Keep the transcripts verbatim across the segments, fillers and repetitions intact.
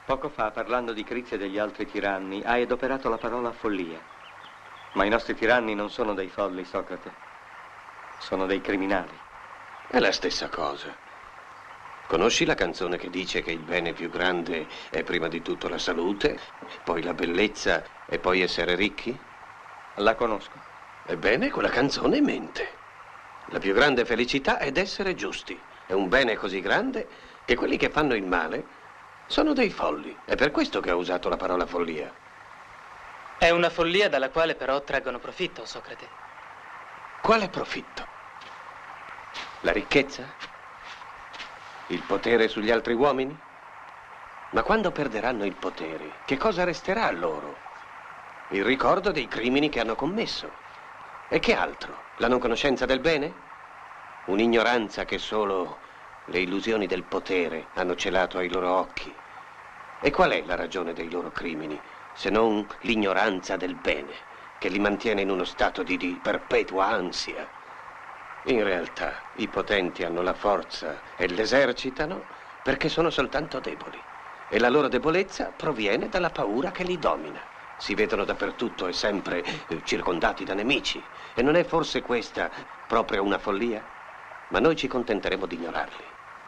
Poco fa, parlando di Crizia e degli altri tiranni, hai adoperato la parola follia. Ma i nostri tiranni non sono dei folli, Socrate. Sono dei criminali. È la stessa cosa. Conosci la canzone che dice che il bene più grande è prima di tutto la salute, poi la bellezza e poi essere ricchi? La conosco. Ebbene, quella canzone mente. La più grande felicità è essere giusti. È un bene così grande che quelli che fanno il male sono dei folli. È per questo che ho usato la parola follia. È una follia dalla quale però traggono profitto, Socrate. Quale profitto? La ricchezza? Il potere sugli altri uomini? Ma quando perderanno il potere, che cosa resterà a loro? Il ricordo dei crimini che hanno commesso. E che altro? La non conoscenza del bene? Un'ignoranza che solo le illusioni del potere hanno celato ai loro occhi. E qual è la ragione dei loro crimini, se non l'ignoranza del bene, che li mantiene in uno stato di, di perpetua ansia? In realtà, i potenti hanno la forza e l'esercitano perché sono soltanto deboli. E la loro debolezza proviene dalla paura che li domina. Si vedono dappertutto e sempre eh, circondati da nemici. E non è forse questa proprio una follia? Ma noi ci contenteremo di ignorarli.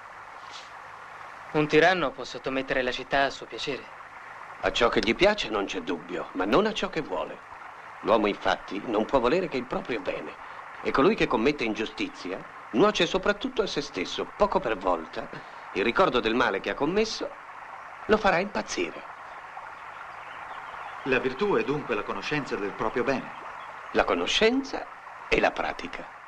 Un tiranno può sottomettere la città a suo piacere. A ciò che gli piace non c'è dubbio, ma non a ciò che vuole. L'uomo infatti non può volere che il proprio bene. E colui che commette ingiustizia nuoce soprattutto a se stesso. Poco per volta il ricordo del male che ha commesso lo farà impazzire. La virtù è dunque la conoscenza del proprio bene. La conoscenza e la pratica.